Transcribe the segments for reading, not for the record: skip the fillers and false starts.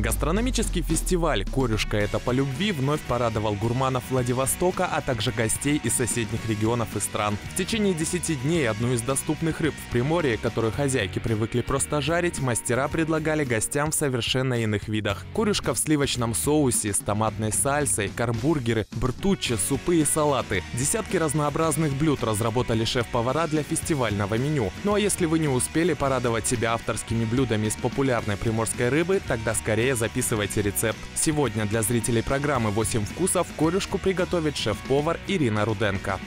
Гастрономический фестиваль «Корюшка – это по любви» вновь порадовал гурманов Владивостока, а также гостей из соседних регионов и стран. В течение 10 дней одну из доступных рыб в Приморье, которую хозяйки привыкли просто жарить, мастера предлагали гостям в совершенно иных видах. Корюшка в сливочном соусе, с томатной сальсой, карбургеры, бертуччи, супы и салаты. Десятки разнообразных блюд разработали шеф-повара для фестивального меню. Ну а если вы не успели порадовать себя авторскими блюдами из популярной приморской рыбы, тогда скорее записывайте рецепт. Сегодня для зрителей программы «8 вкусов» корюшку приготовит шеф-повар Ирина Руденко.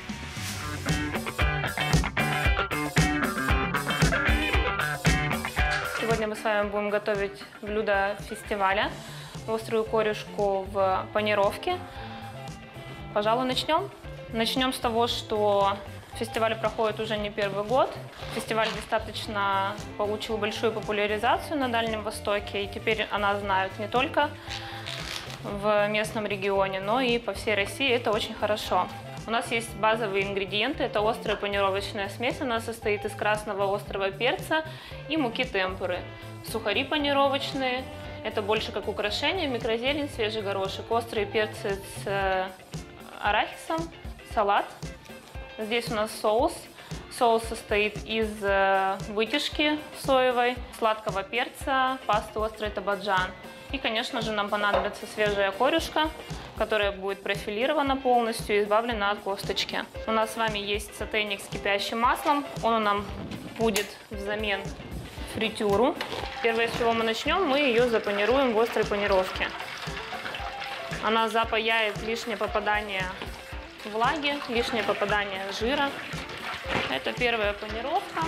Сегодня мы с вами будем готовить блюдо фестиваля – острую корюшку в панировке. Пожалуй, начнем. Начнем с того, что фестиваль проходит уже не первый год. Фестиваль достаточно получил большую популяризацию на Дальнем Востоке, и теперь она знают не только в местном регионе, но и по всей России. Это очень хорошо. У нас есть базовые ингредиенты. Это острая панировочная смесь. Она состоит из красного острого перца и муки темпуры. Сухари панировочные. Это больше как украшение. Микрозелень, свежий горошек. Острые перцы с арахисом. Салат. Здесь у нас соус. Соус состоит из вытяжки соевой, сладкого перца, пасты острый табаджан. И, конечно же, нам понадобится свежая корюшка, которая будет профилирована полностью и избавлена от косточки. У нас с вами есть сотейник с кипящим маслом. Он нам будет взамен фритюру. Первое, с чего мы начнем, мы ее запанируем в острой панировке. Она запаяет лишнее попадание влаги, лишнее попадание жира. Это первая панировка.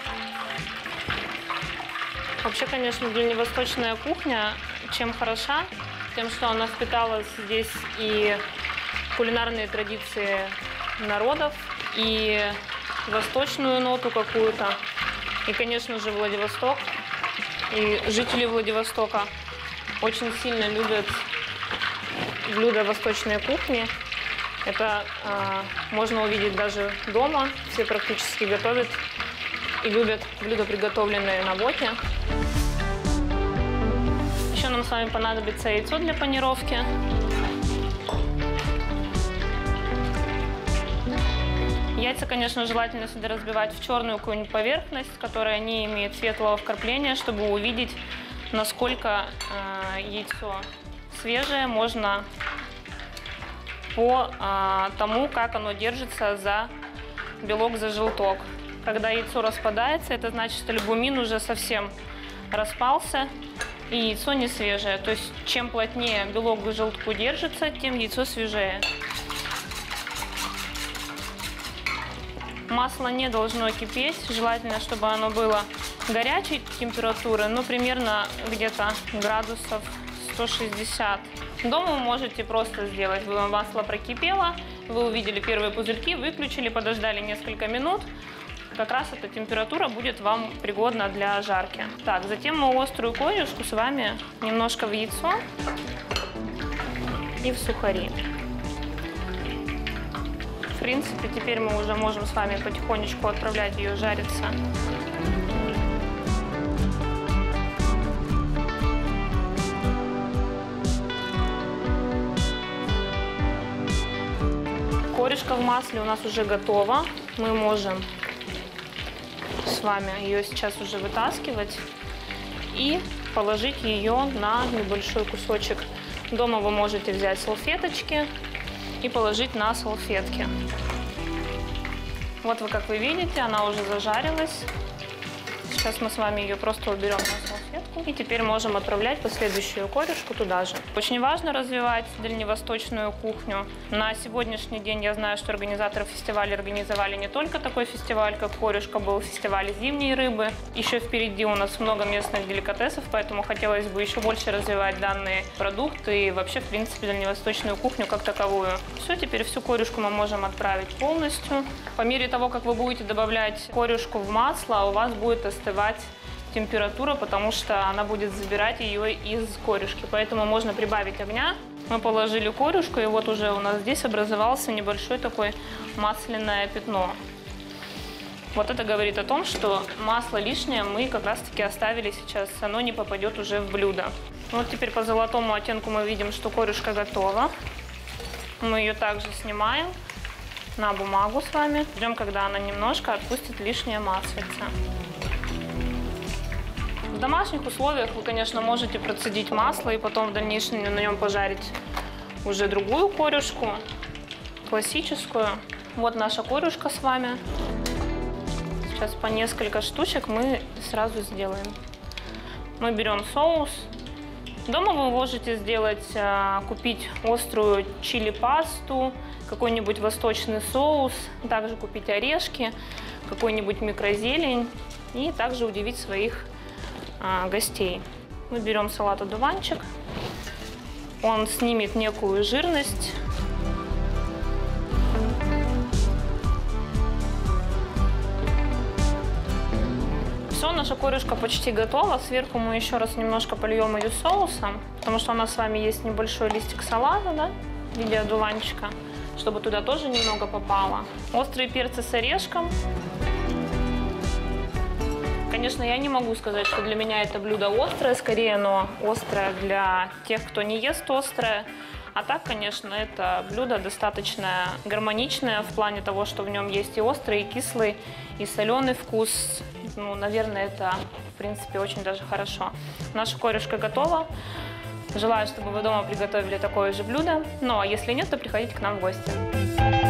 Вообще, конечно, дальневосточная кухня чем хороша? Тем, что она впиталась здесь и кулинарные традиции народов, и восточную ноту какую-то, и, конечно же, Владивосток. И жители Владивостока очень сильно любят блюда восточной кухни. Это можно увидеть даже дома. Все практически готовят и любят блюда, приготовленные на воке. Еще нам с вами понадобится яйцо для панировки. Яйца, конечно, желательно сюда разбивать в черную какую-нибудь поверхность, которая не имеет светлого вкрапления, чтобы увидеть, насколько яйцо свежее. Можно по тому, как оно держится за белок, за желток. Когда яйцо распадается, это значит, что альбумин уже совсем распался, и яйцо не свежее. То есть, чем плотнее белок к желтку держится, тем яйцо свежее. Масло не должно кипеть, желательно, чтобы оно было горячей температуры, но примерно где-то градусов 160. Дома вы можете просто сделать. Масло прокипело, вы увидели первые пузырьки, выключили, подождали несколько минут. Как раз эта температура будет вам пригодна для жарки. Так, затем мы острую корюшку с вами немножко в яйцо и в сухари. В принципе, теперь мы уже можем с вами потихонечку отправлять ее жариться. Корюшка в масле у нас уже готова. Мы можем с вами ее сейчас уже вытаскивать и положить ее на небольшой кусочек. Дома вы можете взять салфеточки и положить на салфетки. Вот как вы видите, она уже зажарилась. Сейчас мы с вами ее просто уберем на салфетку. И теперь можем отправлять последующую корюшку туда же. Очень важно развивать дальневосточную кухню. На сегодняшний день я знаю, что организаторы фестиваля организовали не только такой фестиваль, как корюшка, был фестиваль зимней рыбы. Еще впереди у нас много местных деликатесов, поэтому хотелось бы еще больше развивать данные продукты и вообще, в принципе, дальневосточную кухню как таковую. Все, теперь всю корюшку мы можем отправить полностью. По мере того, как вы будете добавлять корюшку в масло, у вас будет остывать температура, потому что она будет забирать ее из корюшки. Поэтому можно прибавить огня. Мы положили корюшку, и вот уже у нас здесь образовался небольшой такой масляное пятно. Вот это говорит о том, что масло лишнее мы как раз-таки оставили сейчас, оно не попадет уже в блюдо. Вот теперь по золотому оттенку мы видим, что корюшка готова. Мы ее также снимаем на бумагу с вами. Ждем, когда она немножко отпустит лишнее маслице. В домашних условиях вы, конечно, можете процедить масло и потом в дальнейшем на нем пожарить уже другую корюшку, классическую. Вот наша корюшка с вами. Сейчас по несколько штучек мы сразу сделаем. Мы берем соус. Дома вы можете сделать, купить острую чили-пасту, какой-нибудь восточный соус, также купить орешки, какой-нибудь микрозелень и также удивить своих гостей. Мы берем салат-одуванчик, он снимет некую жирность. Все, наша корюшка почти готова. Сверху мы еще раз немножко польем ее соусом, потому что у нас с вами есть небольшой листик салата, да, в виде одуванчика, чтобы туда тоже немного попало. Острые перцы с орешком. Конечно, я не могу сказать, что для меня это блюдо острое, скорее оно острое для тех, кто не ест острое. А так, конечно, это блюдо достаточно гармоничное в плане того, что в нем есть и острый, и кислый, и соленый вкус. Ну, наверное, это, в принципе, очень даже хорошо. Наша корюшка готова. Желаю, чтобы вы дома приготовили такое же блюдо. Ну, а если нет, то приходите к нам в гости.